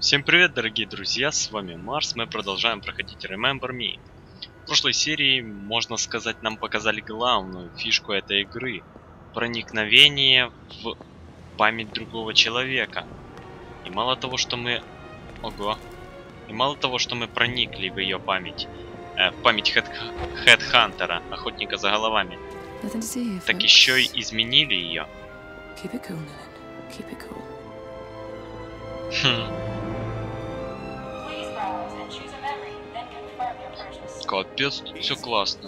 Всем привет, дорогие друзья, с вами Марс, мы продолжаем проходить Remember Me. В прошлой серии, можно сказать, нам показали главную фишку этой игры. Проникновение в память другого человека. И мало того, что мы... Ого. И мало того, что мы проникли в ее память, в память Хедхантера, охотника за головами, так еще и изменили ее. Капец, тут все классно.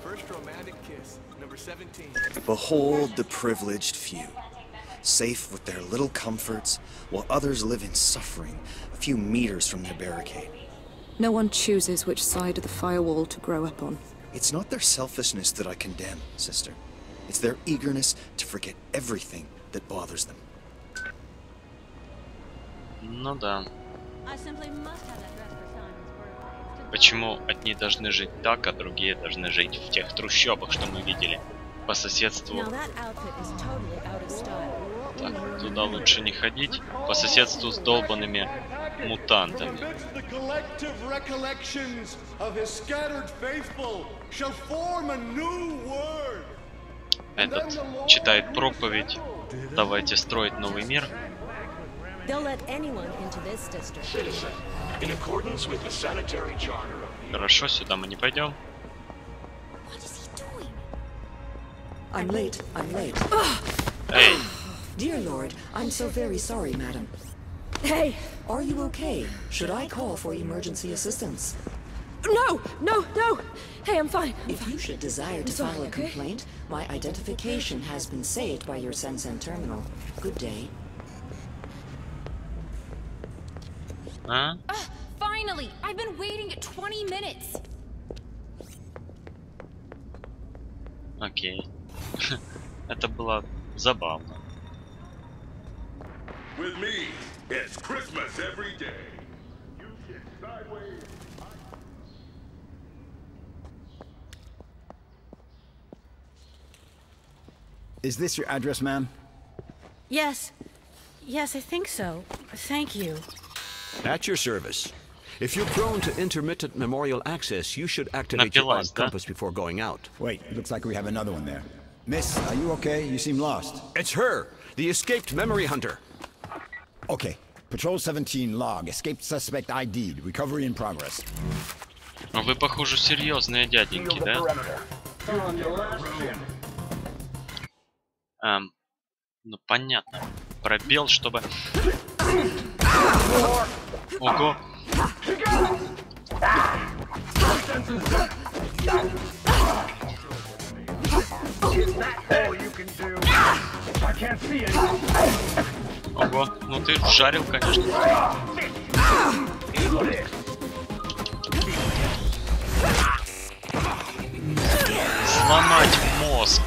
Behold the privileged few, safe with their little comforts, while others live in suffering a few meters from their barricade. No one chooses which side of the firewall to grow up on. It's not their selfishness that I condemn, sister. It's their eagerness to forget everything that bothers them. Ну да. Почему одни должны жить так, а другие должны жить в тех трущобах, что мы видели по соседству? Так, туда лучше не ходить. По соседству с долбанными мутантами. Этот читает проповедь. Давайте строить новый мир. Хорошо, сюда мы не пойдем. I'm late. Эй! Dear Lord, I'm so very sorry, madam. Hey! Are you okay? Should I call for emergency assistance? No! Hey, I'm fine. If you should desire to file a complaint, my identification has been saved by your Sensen terminal. Good day. А? Finally! I've been waiting 20 minutes! Окей. Это было забавно. With me, it's Christmas every day. You get sideways. Is this your address, ma'am? Yes, I think so. Thank you. At your service. If you're prone to intermittent memorial access, you should activate your Напилась, odd да? compass before going out. Wait, it looks like we have another one there. Miss, are you okay? You seem lost. It's her, the escaped memory hunter. Okay. Patrol 17 log. Escaped suspect ID'd. Recovery in progress. А вы, похоже, серьезные дяденьки, да? Ну понятно. Пробел, чтобы... Ого! Ого, ну ты жарил, конечно. Сломать мозг.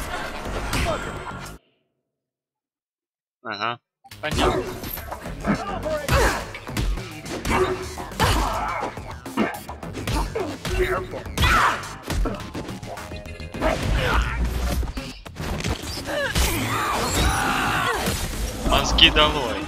Ага, понятно. Мозги долой.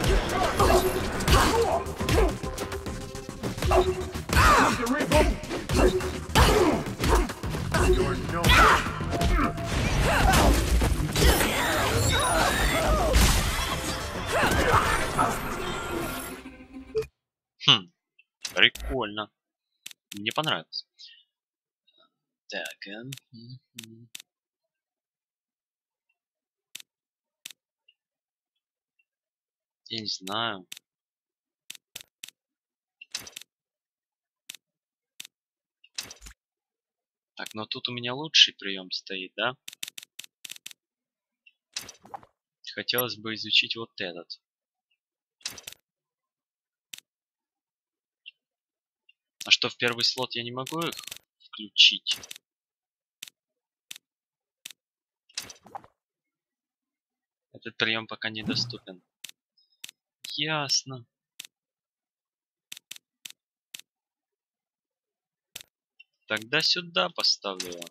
Прикольно. Мне понравилось. Так, я не знаю. Так, но тут у меня лучший прием стоит, да? Хотелось бы изучить вот этот. А что, в первый слот я не могу их включить? Этот прием пока недоступен. Ясно. Тогда сюда поставлю его.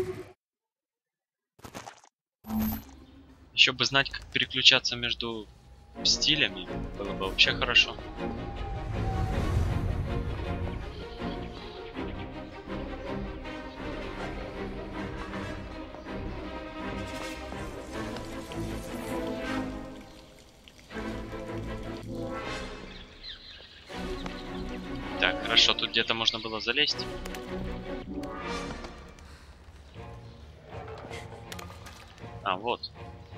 Еще бы знать, как переключаться между стилями, было бы вообще хорошо. Так, хорошо, тут где-то можно было залезть. А, вот.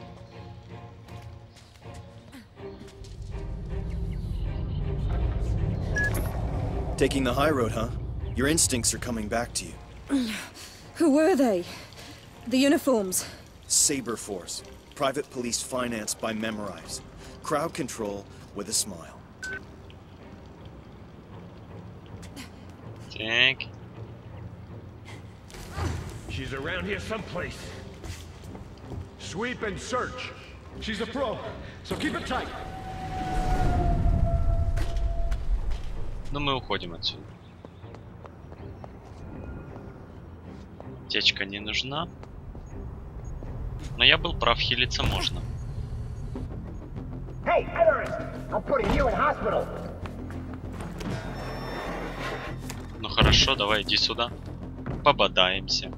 Taking the high road, huh? Your instincts are coming back to you. Who were they? The uniforms. Saber Force. Private police financed by Memorize. Crowd control with a smile. Так. She's around here someplace. Sweep and search. She's a pro, so keep it tight. Но мы уходим отсюда. Течка не нужна. Но я был прав, хилиться можно. Hey, terrorist! I'm putting you in hospital. Ну хорошо, давай иди сюда. Пободаемся.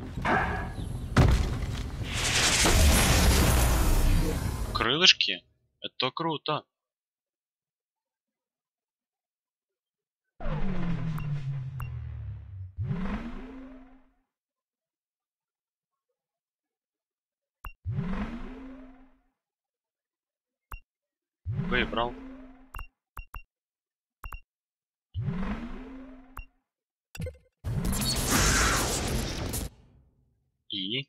Крылышки? Это круто. Выбрал. И?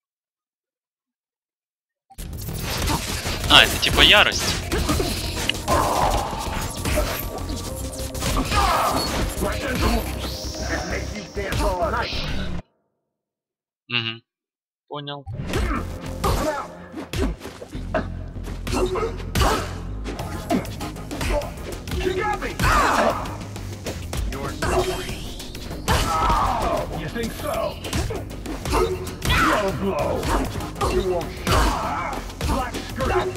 А, это типа ярость. Угу. Понял. You think so? Low blow. You won't shine. Black skirt.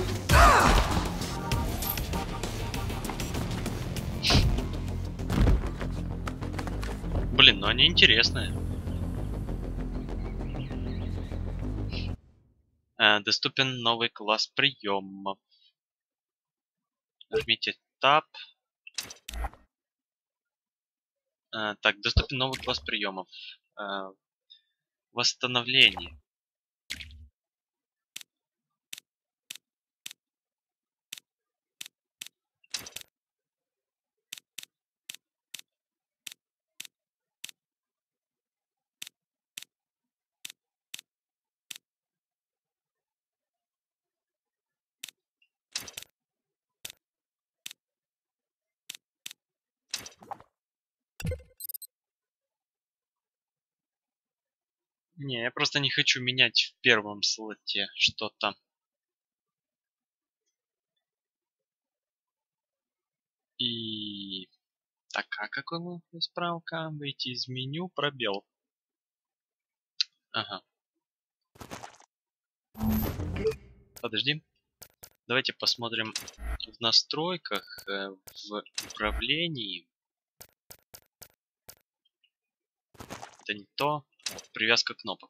Блин, ну они интересные. Доступен новый класс приемов. Нажмите Tab. Так, доступен новый класс приемов. Восстановление. Не, я просто не хочу менять в первом слоте что-то. И... Так, а какой у нас справка? Выйти из меню, пробел. Ага. Подожди. Давайте посмотрим в настройках, в управлении. Это не то. Привязка кнопок.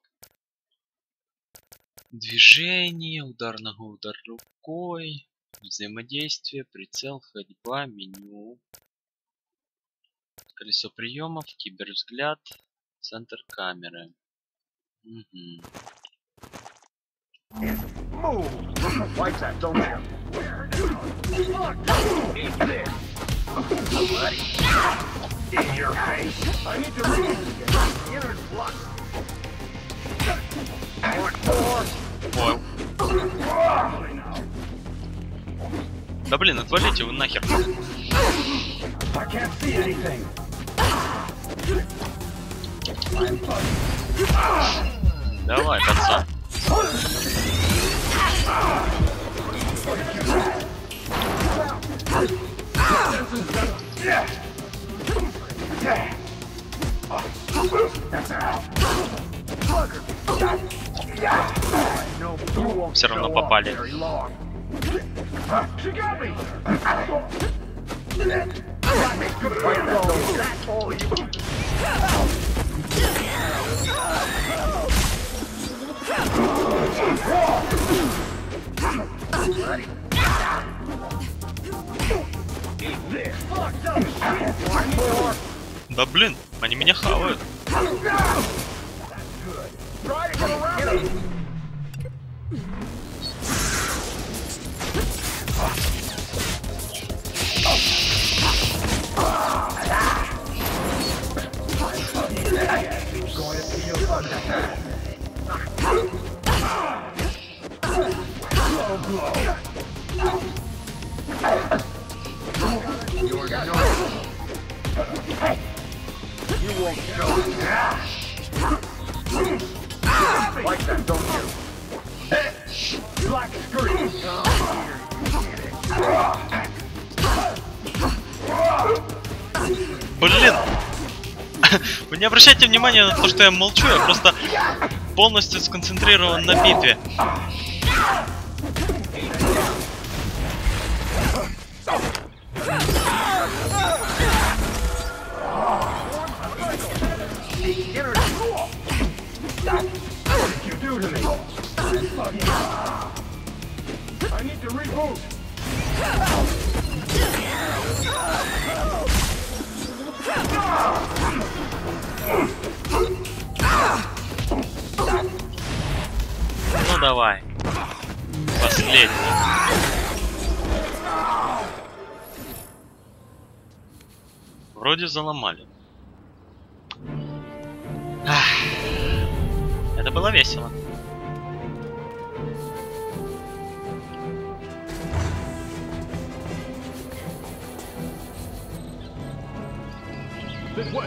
Движение, удар ногой, удар рукой, взаимодействие, прицел, ходьба, меню, колесо приемов, кибервзгляд, центр камеры. Угу. Like that, don't you? Eat this. In your face. I need to read the inner flux. Понял. Да блин, отвалите вы нахер. I can't see anything. Давай, пацан. Все равно попали. She got me! Got me good right now. That's all you... Да блин, они меня хавают. Like that, don't you? Black screen. Блин! Вы не обращайте внимания на то, что я молчу, я просто полностью сконцентрирован на битве. I need to reboot. Ну давай. Последний. Вроде заломали. Ах. Это было весело. This way.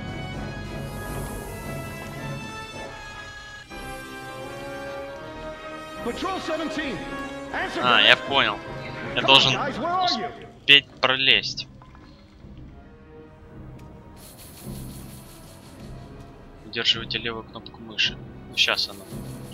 Patrol 17. Answer. А, я понял. Я должен Guys, where are you? успеть пролезть. Удерживайте левую кнопку мыши. Сейчас она.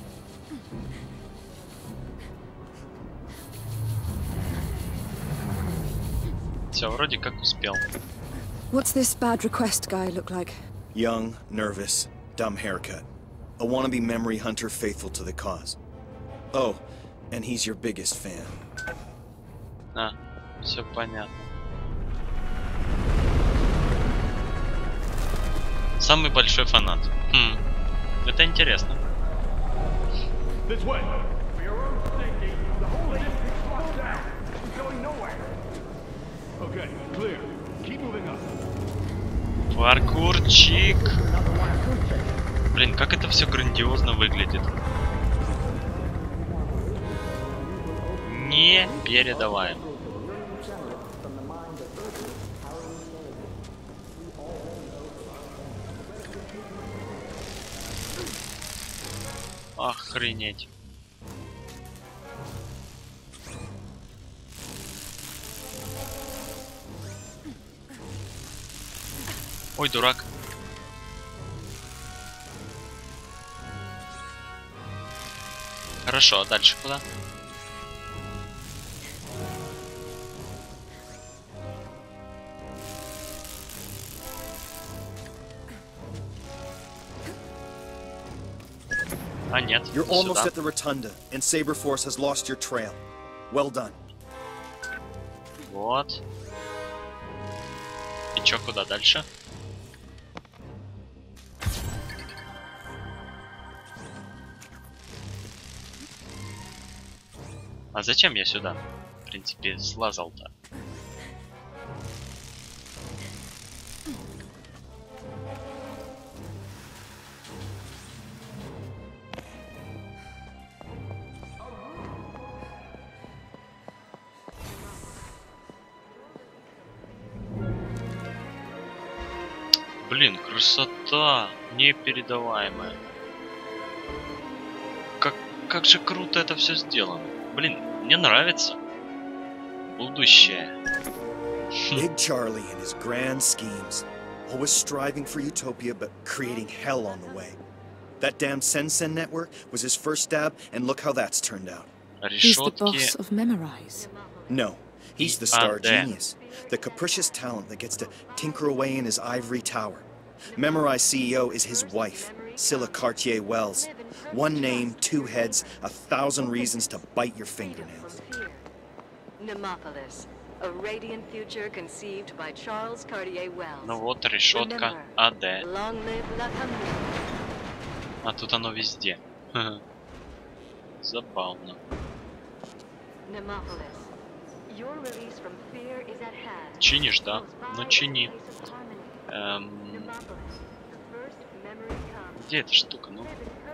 Все, вроде как успел. What's this bad request guy look like? Young, nervous, dumb haircut. A wannabe memory hunter faithful to the cause. Oh, and he's your biggest fan. А, все понятно. Самый большой фанат. Хм, это интересно. This way. For your own safety, the whole district's locked down. We're going nowhere. Okay, clear. Keep moving up. Паркурчик. Блин, как это все грандиозно выглядит. Непередаваемо. Охренеть. Ой, дурак. Хорошо, а дальше куда? А нет, You're almost сюда. at the rotunda, and Saberforce has lost your trail. Well done. Вот. И чё, куда дальше? А зачем я сюда? В принципе, слазал-то. Блин, красота непередаваемая. Как же круто это все сделано. Блин, мне нравится. Будущее. Big Charlie and his grand schemes. Always striving for utopia, but creating hell on the way. That damn Sensen network was his first stab, and look how that's turned out. He's the Решетки. boss of Memorize. No, he's the star genius. The capricious talent that gets to tinker away in his ivory tower. Memorize CEO is his wife, Scylla Cartier-Wells. One name, two heads, 1,000 reasons to bite your fingernails. Nemopolis, a radiant future conceived by Charles Cartier-Wells. Ну вот решетка АД. Long live La Commune. А тут оно везде. Забавно. Nemopolis, your release from fear is at hand. Чинишь, да? Ну чини. Где эта штука? Ну.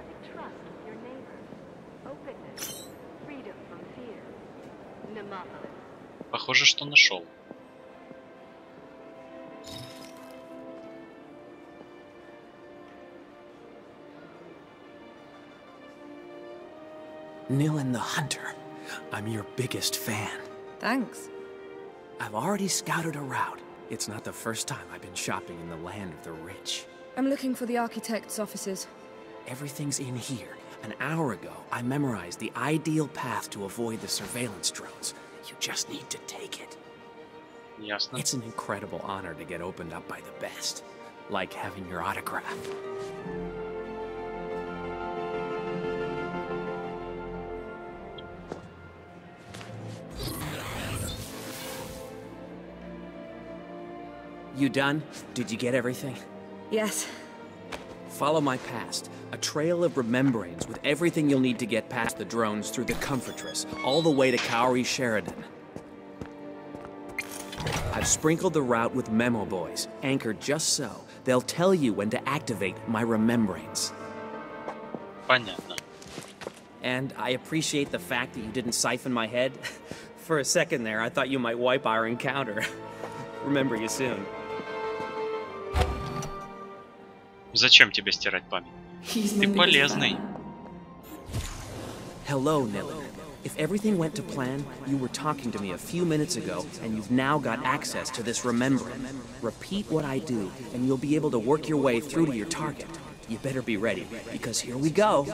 Похоже, что нашел. Nilin the Hunter. I'm your biggest fan. Thanks. I've already scouted a route. It's not the first time I've been shopping in the land of the rich. I'm looking for the architect's offices. Everything's in here. An hour ago, I memorized the ideal path to avoid the surveillance drones. You just need to take it. Ясно. It's an incredible honor to get opened up by the best. Like having your autograph. You done? Did you get everything? Yes. Follow my past. A trail of rememberings with everything you'll need to get past the drones through the Comfortress, all the way to Kaori Sheridan. I've sprinkled the route with memo boys, anchored just so. They'll tell you when to activate my rememberings. Понятно. And I appreciate the fact that you didn't siphon my head. For a second there, I thought you might wipe our encounter. Remember you soon. Зачем тебе стирать память? Ты полезный. Hello, Nilin. If everything went to plan, you were talking to me a few minutes ago, and you've now got access to this remembering. Repeat what I do, and you'll be able to work your way through to your target. You better be ready, because here we go.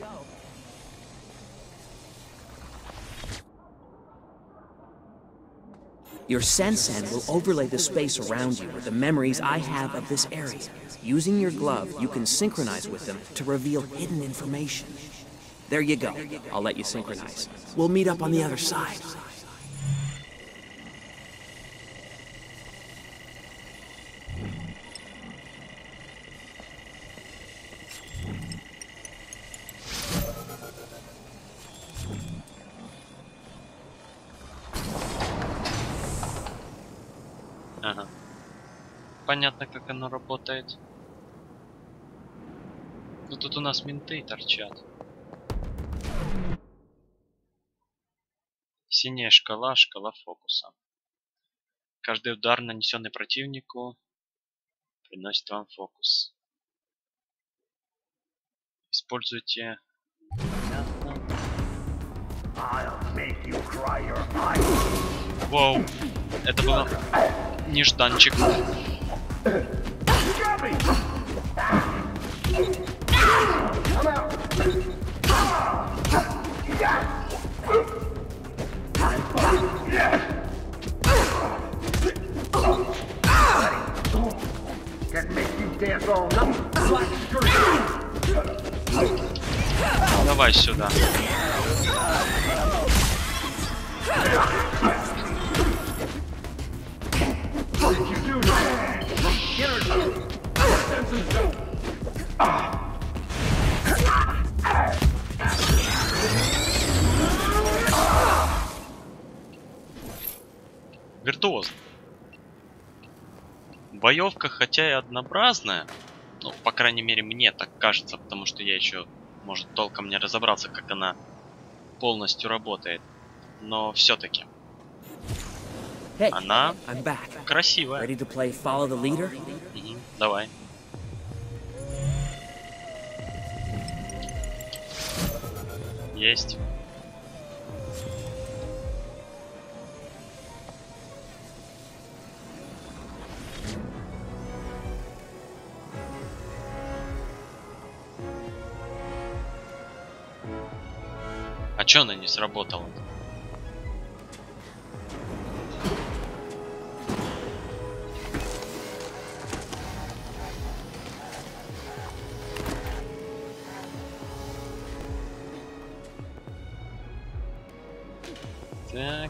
Your Sensen will overlay the space around you with the memories I have of this area. Using your glove, you can synchronize with them to reveal hidden information. There you go. I'll let you synchronize. We'll meet up on the other side. Ага. Понятно, как оно работает. Ну тут у нас менты торчат. Синяя шкала, шкала фокуса. Каждый удар, нанесенный противнику, приносит вам фокус. Используйте. Понятно. Воу. Это было нежданчик. Давай сюда. Виртуозно. Боевка, хотя и однообразная, ну, по крайней мере, мне так кажется, потому что я еще, может, толком не разобрался, как она полностью работает. Но все-таки она красивая. Давай. Есть. А чё она не сработала? Так.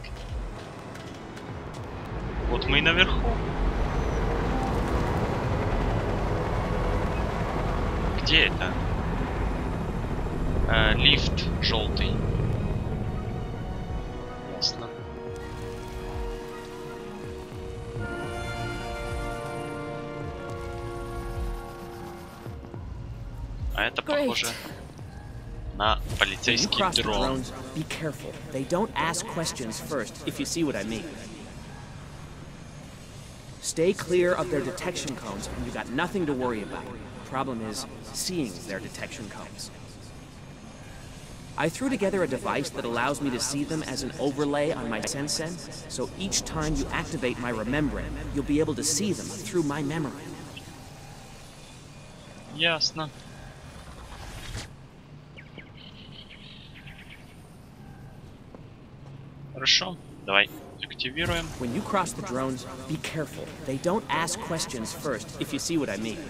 Вот мы и наверху. Где это? Лифт желтый. Ясно. А это похоже на полицейский дрон. Be careful. They don't ask questions first, if you see what I mean. Stay clear of their detection cones, and you got nothing to worry about. Problem is seeing their detection cones. I threw together a device that allows me to see them as an overlay on my Sensen, so each time you activate my remembering, you'll be able to see them through my memory. Ясно. Хорошо, давай активируем. When you cross the drones, be careful. They don't ask questions first, if you see what I mean.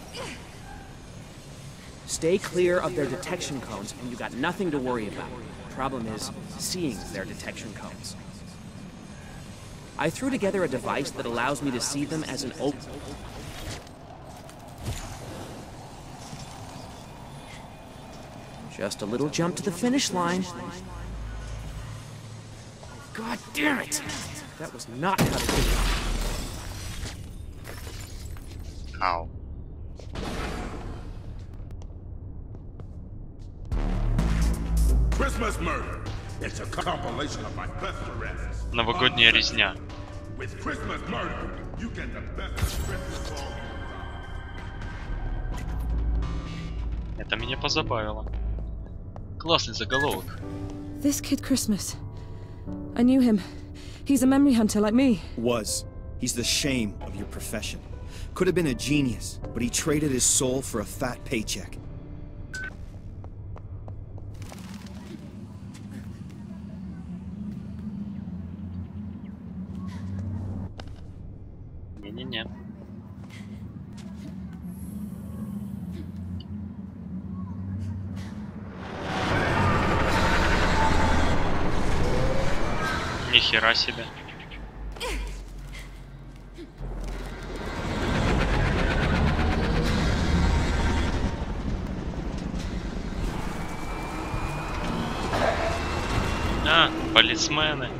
Stay clear of their detection cones, and you got nothing to worry about. Problem is seeing their detection cones. I threw together a device that allows me to see them as an open. Just a little jump to the finish line. God damn it! That was not how to do it. Ow. Christmas Murder. It's a compilation of my best arrests. Новогодняя резня. With Christmas Murder, you get the best of Christmas all year. Это меня позабавило. Классный заголовок. This Kid Christmas. I knew him. He's a memory hunter like me. Was. He's the shame of your profession. Could have been a genius, but he traded his soul for a fat paycheck. Не-не-не. Нихера себе. А, полисмены.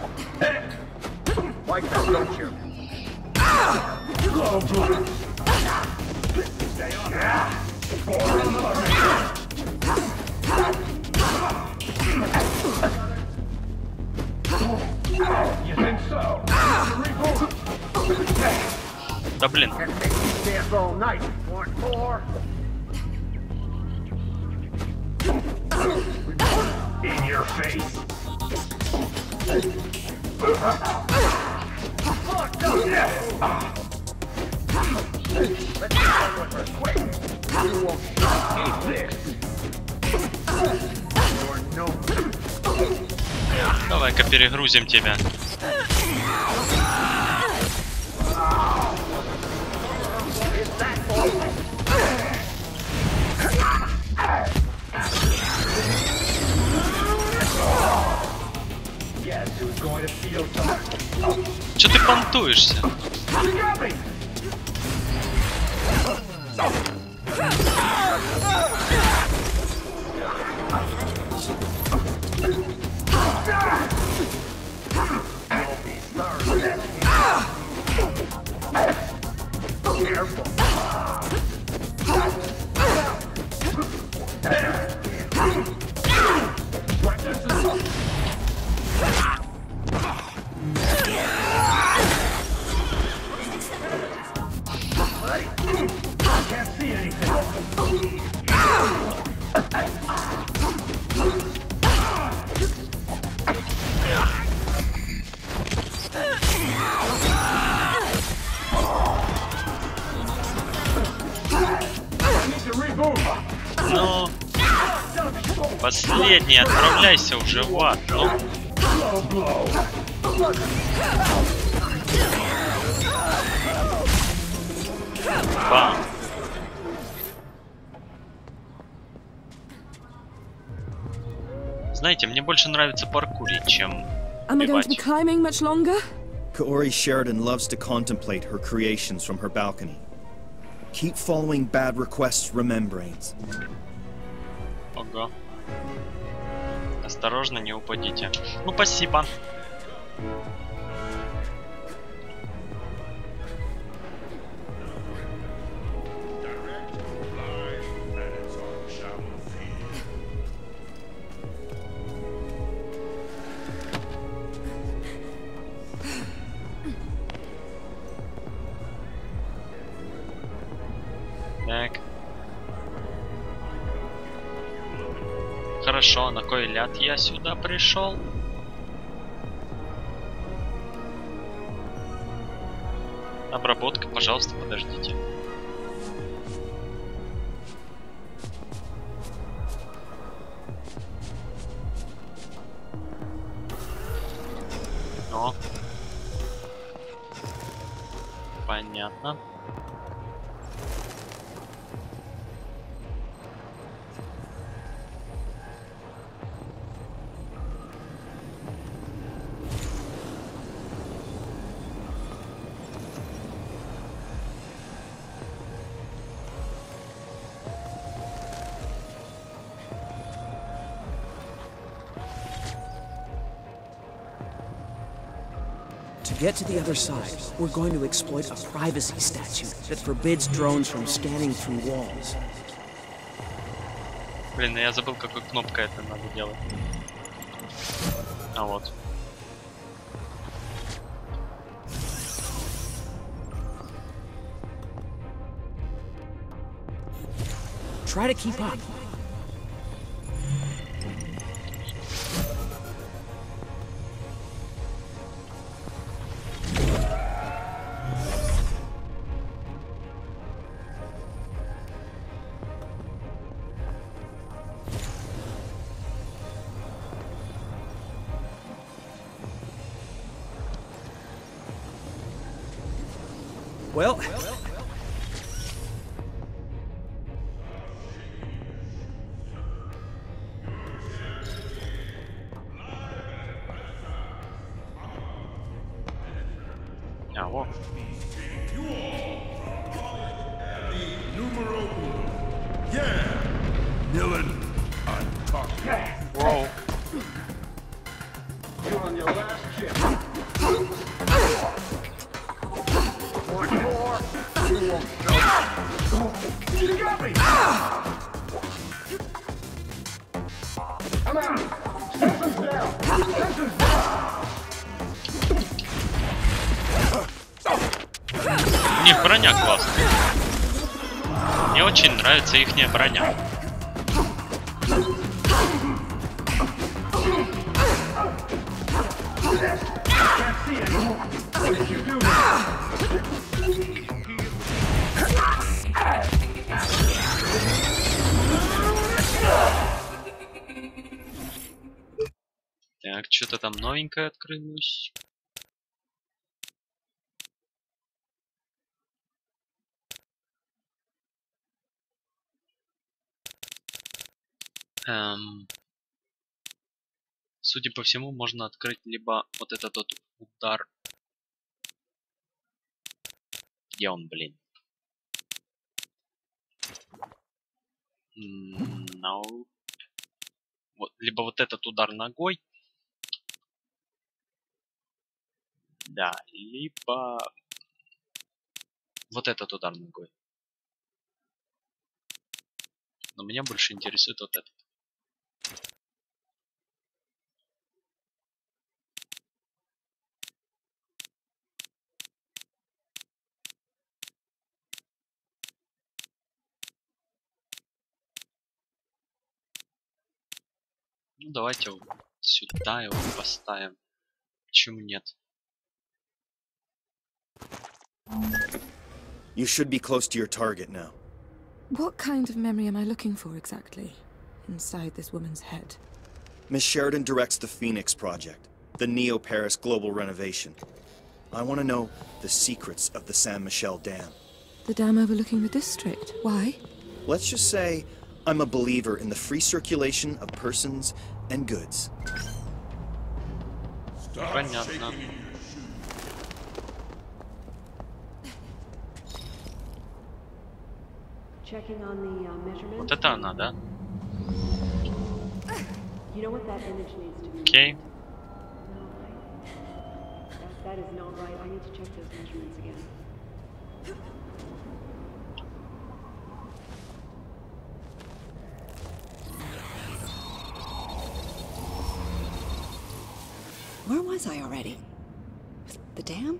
Да блин. In your face. Давай-ка перегрузим тебя. Че ты понтуешься? Ну, последний, отправляйся уже в ад. Ну. Бам. Знаете, мне больше нравится паркурить, чем Am I going to be climbing much longer? Kaori Sheridan loves to contemplate her creations from her balcony. Keep following bad requests, Remembrains. Ого. Осторожно, не упадите. Ну, спасибо. Так. Хорошо, на кой ляд я сюда пришел? Обработка, пожалуйста, подождите. О. Понятно. To get to the other side, we're going to exploit a privacy statute that forbids drones from scanning through walls. Блин, я забыл, какой кнопкой это надо делать. А вот. Try to keep up. Well, А, во. Воу. У них броня классная. Мне очень нравится ихняя броня. Так, что-то там новенькое открылось. Судя по всему, можно открыть либо вот этот вот удар. Где он, блин? No. Вот, либо вот этот удар ногой. Да, либо вот этот удар ногой. Но меня больше интересует вот этот. Ну, давайте вот сюда его поставим. Почему нет? You should be close to your target now. What kind of memory am I looking for exactly inside this woman's head? Miss Sheridan directs the Phoenix Project, the Neo-Paris global renovation. I want to know the secrets of the Saint Michel Dam. The dam overlooking the district. Why? Let's just say I'm a believer in the free circulation of persons and goods. Понятно. Вот это она, да? Окей. Where was I already? The dam?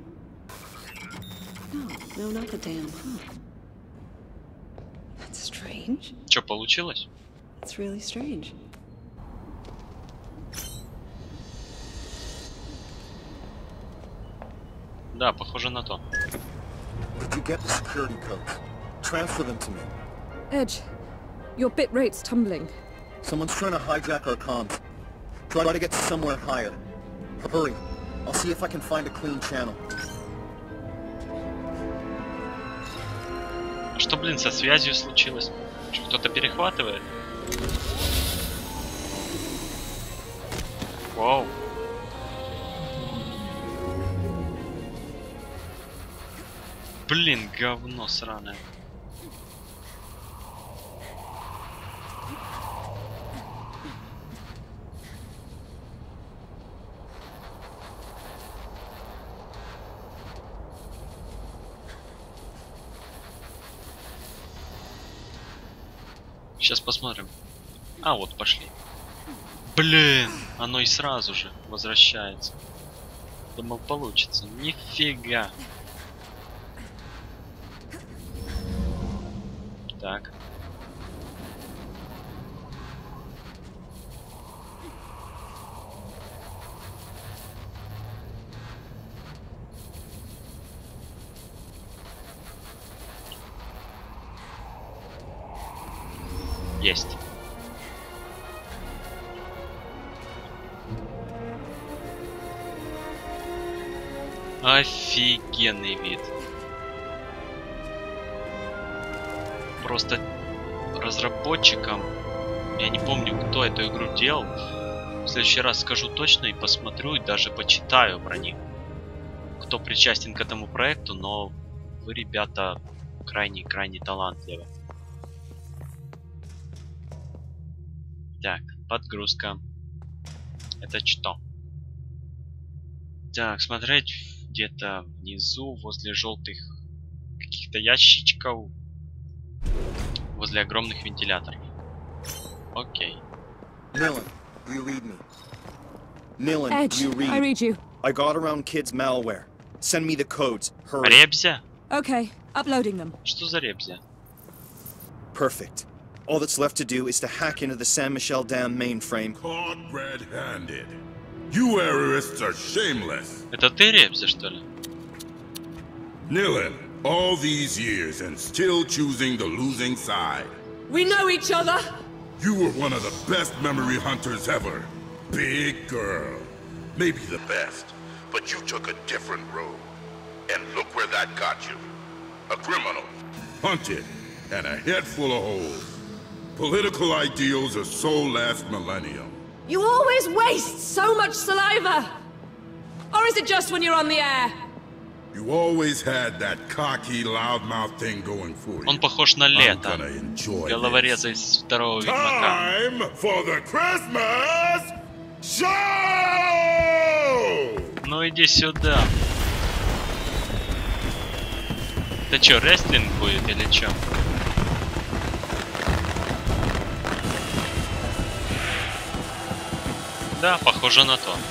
No, not the dam, huh? That's strange. Чё получилось? It's really strange. Да, похоже на то. Did you get the security codes? Transfer them to me. Edge, your bit rate's tumbling. Someone's trying to hijack our comms. Try to get to somewhere higher. Hurry. I'll see if I can find a clean channel. А что, блин, со связью случилось? Что, кто-то перехватывает? Вау. Блин, говно сраное. Сейчас посмотрим. А, вот, пошли. Блин, оно и сразу же возвращается. Думал, получится. Нифига. Так. Есть. Офигенный вид. Просто разработчикам, я не помню, кто эту игру делал. В следующий раз скажу точно и посмотрю, и даже почитаю про них. Кто причастен к этому проекту, но вы, ребята, крайне талантливы. Так, подгрузка. Это что? Так, смотреть где-то внизу, возле желтых каких-то ящичков, возле огромных вентиляторов. Окей. Nilin, you read me. Nilin, Edge, you read. I read you. I got around kids' malware. Send me the codes. Hurry. Ребзя? Okay, uploading them. Что за ребзя? Perfect. All that's left to do is to hack into the San Michel Dam mainframe. Caught red-handed. You terrorists are shameless. Это ты ребзя, что ли? Nilin, all these years and still choosing the losing side. We know each other! You were one of the best memory hunters ever. Big girl. Maybe the best, but you took a different road. And look where that got you. A criminal. Hunted. And a head full of holes. Political ideals are so last millennium. You always waste so much saliva! Or is it just when you're on the air? You always had that cocky, loudmouth thing going for you. Он похож на Лето. Головореза из второго Ведьмака. Time for the Christmas show! Ну иди сюда. Это чё, рестлинг будет или чё? Да, похоже на то.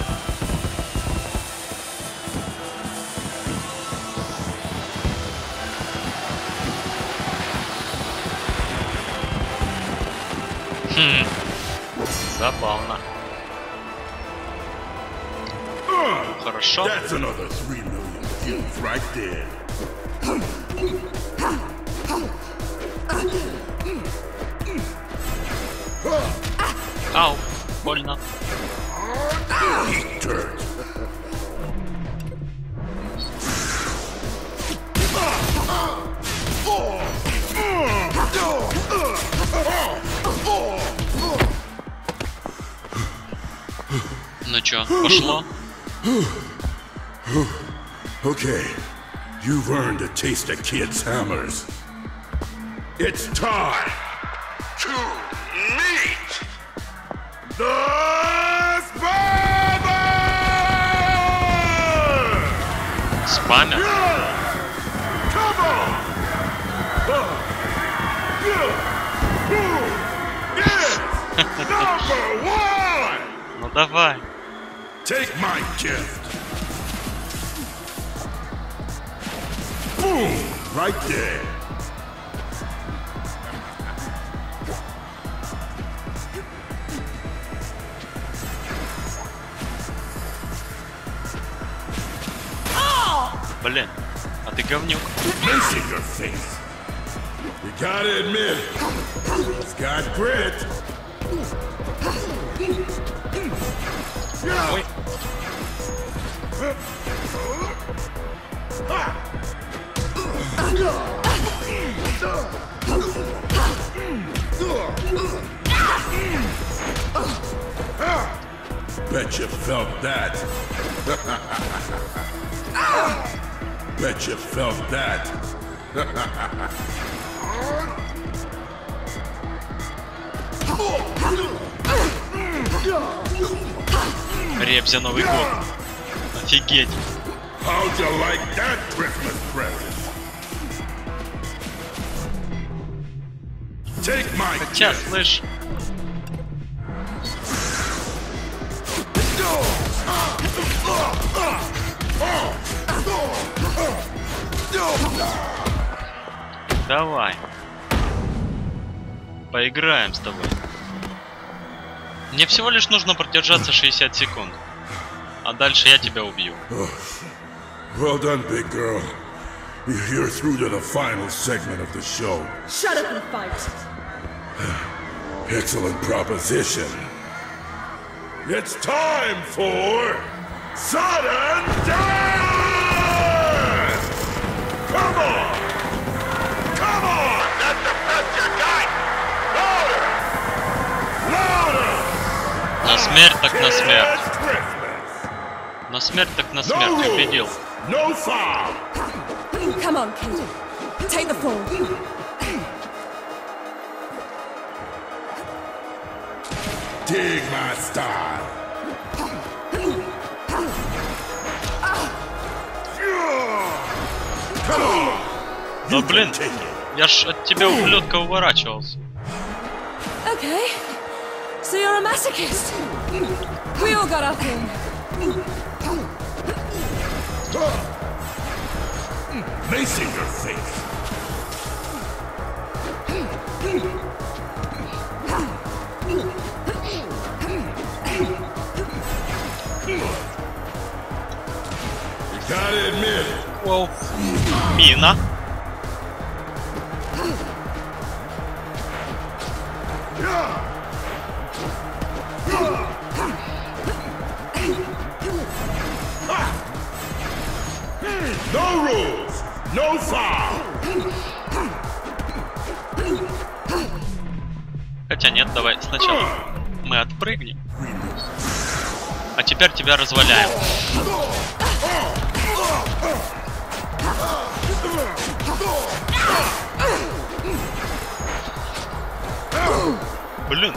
Забавно. Хорошо. That's another 3 million views right there. Ау, больно. Ну чё, пошло? Okay, you've earned a taste of kids' hammers. It's time to meet the Spammer! Spammer? Yeah. Come on! Yes! Number one! Ну давай. Take my gift. Boom! Right there. Блин, а ты говнюк. Mace in your face. You gotta admit, it's got grit. Ой. Bet you felt that. Bet you felt that. Ребзя, Новый год. Офигеть. How'd you like that Christmas present? Take my Хотя, слышь. Давай. Поиграем с тобой. Мне всего лишь нужно продержаться 60 секунд. А дальше я тебя убью. Well done, big girl. You're through to the final segment of the show. Shut up and fight. Excellent proposition. It's time for sudden death! Come on! Come on! That's the best you got! Louder! Louder! На смерть так на смерть. На смерть так на смерть, убедил. No foul! Come on, kid. Take the fall. Dig my style. Come on! Да блин, я ж от тебя, ублюдка, уворачивался. Okay. So you're a masochist. We all got our thing. Mace in your face. You gotta admit. Воу. Мина. No rules, no foul. Хотя нет, давай сначала мы отпрыгнем. А теперь тебя разваляем. Блин.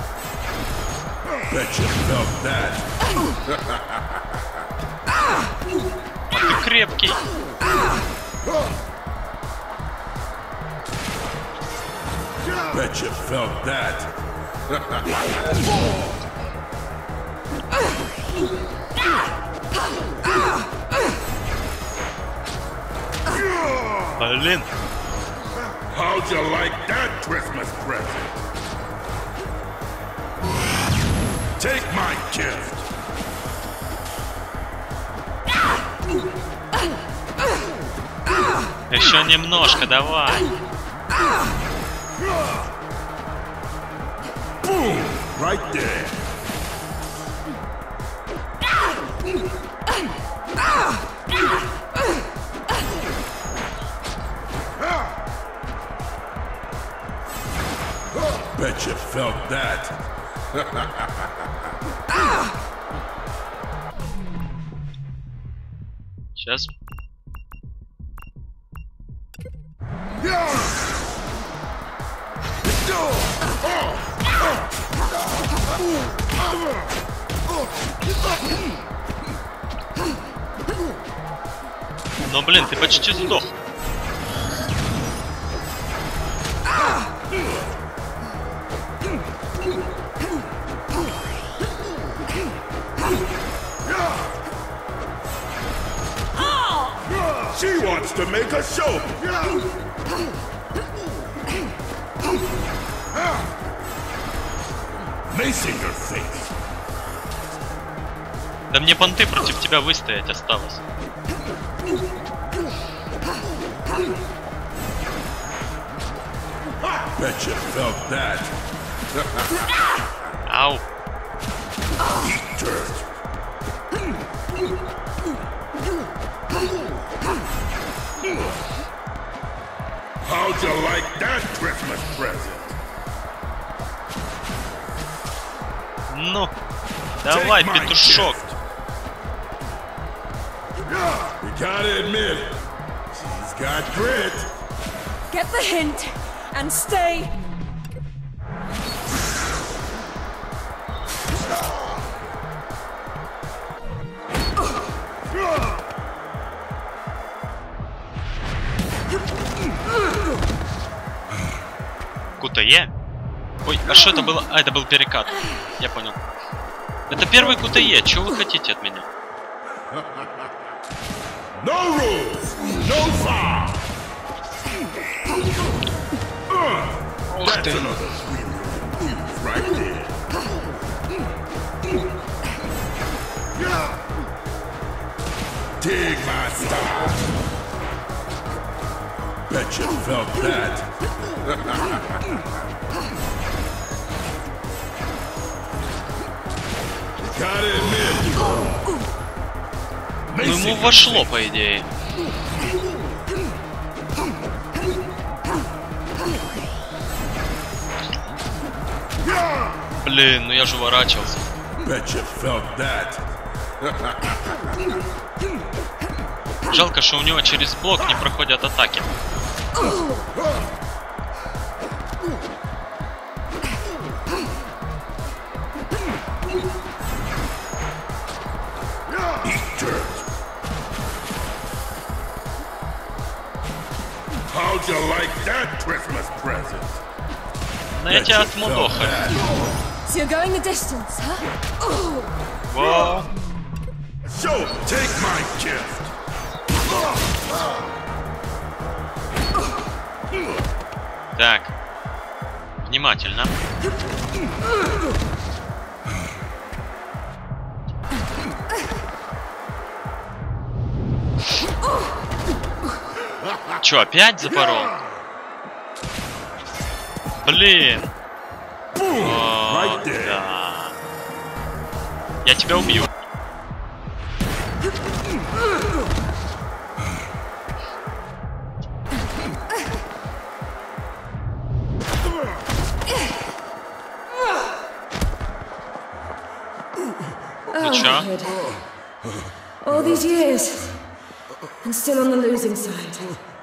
А ты крепкий. Bet you felt that. Блин. How'd you like that Christmas present? Take my gift. Еще немножко, давай. Boom! Right there. Bet you felt that. Сейчас. Но, блин, ты почти сдох. She wants to make a show. Macing her face. Да мне понты против тебя выстоять осталось. Bet you felt that. Ау. Eat dirt. How'd you like that Christmas present? Ну, давай, петушок. You gotta admit, she's got grit. Get the hint and stay. Кутае? Ой, а что это было? А, это был перекат. Я понял. Это первый Кутае. Чего вы хотите от меня? No rules, no foul. That's another sweet little right there. Dig my style. Bet you felt that. Gotta admit. Ну ему вошло, по идее. Блин, ну я же уворачивался. Жалко, что у него через блок не проходят атаки. How'd you like that Christmas present? Но я тебя отмудохаю. So you're going the distance, huh? Whoa. So, take my gift. Так. Внимательно. Чё, опять запорол? Блин. О, да. Я тебя убью. Ну чё? All these years, and still on the losing side.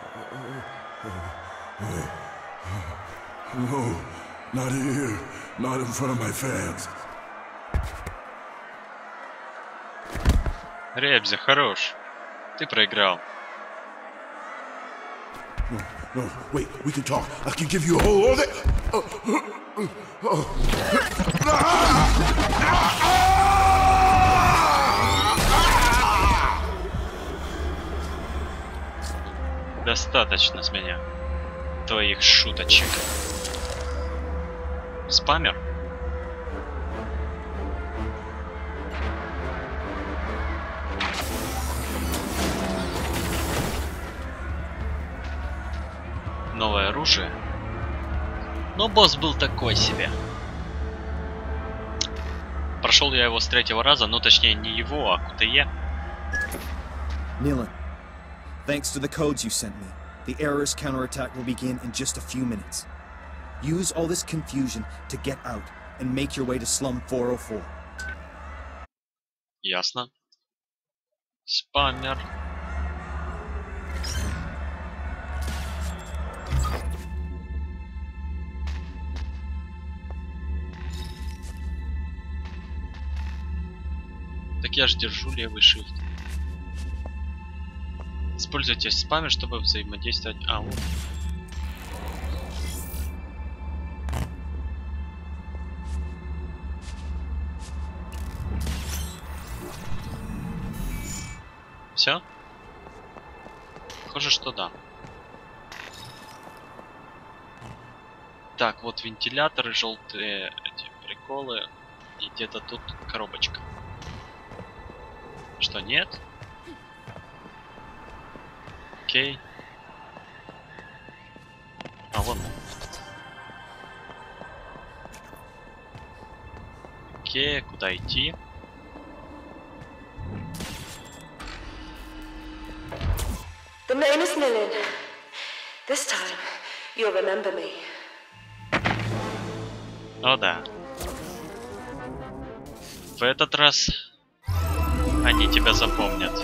No, not here. Not in front of my fans. Ребзя, хорош. Ты проиграл. No, wait, we can talk. I can give you a whole other... Достаточно с меня твоих шуточек. Спамер? Новое оружие. Но босс был такой себе. Прошел я его с 3-го раза, ну точнее не его, а Кутае. Nilin, thanks to the codes you sent me, the error's counterattack will begin in just a few minutes. Use all this confusion to get out and make your way to Slum 404. Ясно. Спамер. Так я ж держу левый shift. Используйте спамер, чтобы взаимодействовать. А, вот. Все? Похоже, что да. Так, вот вентиляторы, желтые эти приколы. И где-то тут коробочка. Что, нет? Окей. А, вон. Окей, куда идти? The name is Lillian. This time, you'll remember me. О, да. В этот раз они тебя запомнят.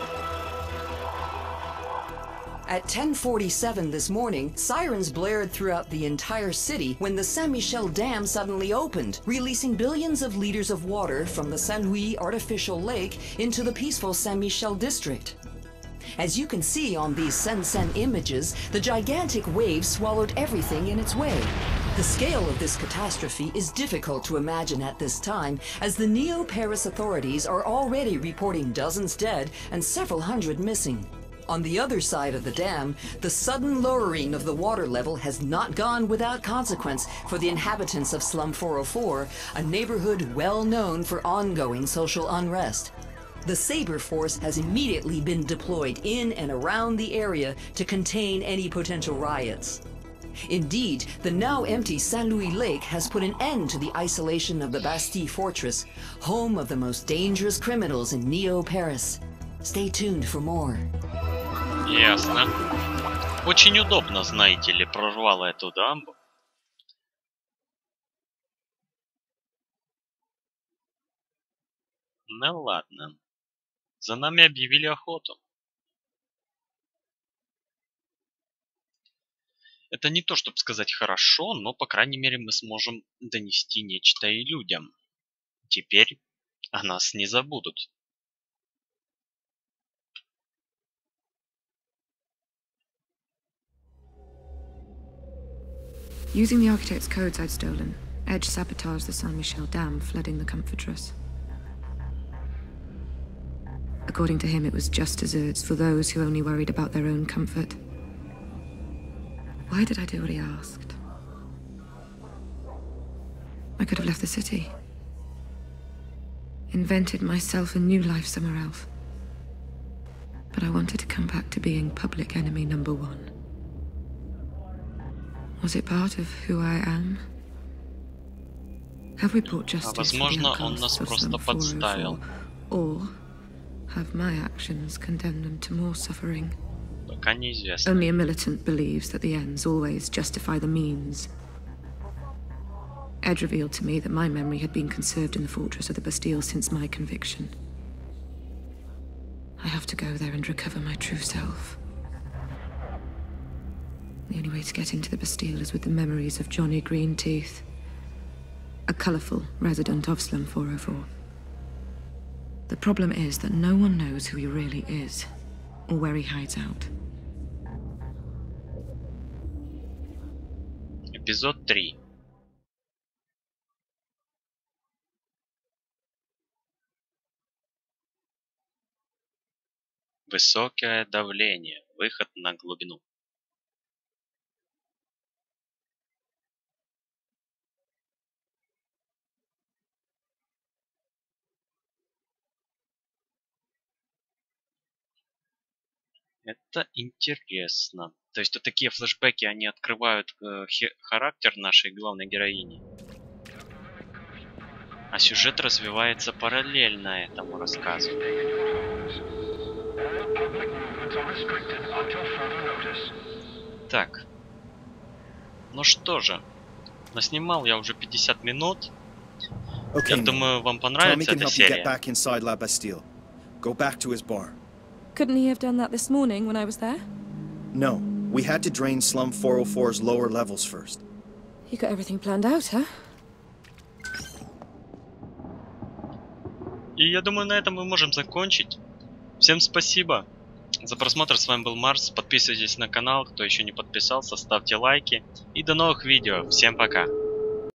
At 10:47 this morning, sirens blared throughout the entire city when the Saint-Michel Dam suddenly opened, releasing billions of liters of water from the Saint-Louis artificial lake into the peaceful Saint-Michel district. As you can see on these Sen-Sen images, the gigantic wave swallowed everything in its way. The scale of this catastrophe is difficult to imagine at this time, as the Neo-Paris authorities are already reporting dozens dead and several hundred missing. On the other side of the dam, the sudden lowering of the water level has not gone without consequence for the inhabitants of Slum 404, a neighborhood well known for ongoing social unrest. The Sabre Force has immediately been deployed in and around the area to contain any potential riots. Indeed, the now empty Saint-Louis Lake has put an end to the isolation of the Bastille Fortress, home of the most dangerous criminals in Neo-Paris. Stay tuned for more. Ясно. Очень удобно, знаете ли, прорвало эту дамбу. Ну ладно. За нами объявили охоту. Это не то, чтобы сказать хорошо, но, по крайней мере, мы сможем донести нечто и людям. Теперь о нас не забудут. Using the architect's codes I'd stolen, Edge sabotaged the Saint-Michel Dam, flooding the Comfortress. According to him, it was just desserts for those who only worried about their own comfort. Why did I do what he asked? I could have left the city. Invented myself a new life somewhere else. But I wanted to come back to being public enemy number one. Was it part of who I am? Have we brought justice for the outcasts of Slum 404, or have my actions condemned them to more suffering? Пока неизвестно. Only a militant believes that the ends always justify the means. Ed revealed to me that my memory had been conserved in the fortress of the Bastille since my conviction. I have to go there and recover my true self. The only way to get into the Bastille is with the memories of Johnny Greenteeth, a colourful resident of Slum 404. The problem is that no one knows who he really is, or where he hides out. Эпизод 3. Высокое давление. Выход на глубину. Это интересно. То есть вот такие флешбеки, они открывают характер нашей главной героини. А сюжет развивается параллельно этому рассказу. Так. Ну что же. Наснимал я уже 50 минут. Я думаю, вам понравится эта серия. Go back to his bar. Couldn't he have done that this morning when I was there? No. We had to drain Slum 404's lower levels first. You got everything planned out, huh? И я думаю, на этом мы можем закончить. Всем спасибо за просмотр. С вами был Марс. Подписывайтесь на канал, кто еще не подписался, ставьте лайки. И до новых видео. Всем пока.